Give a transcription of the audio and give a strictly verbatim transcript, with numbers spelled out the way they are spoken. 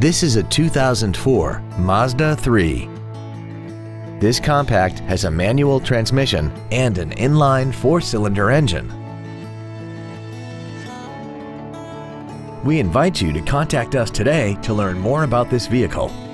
This is a two thousand four Mazda three. This compact has a manual transmission and an inline four-cylinder engine. We invite you to contact us today to learn more about this vehicle.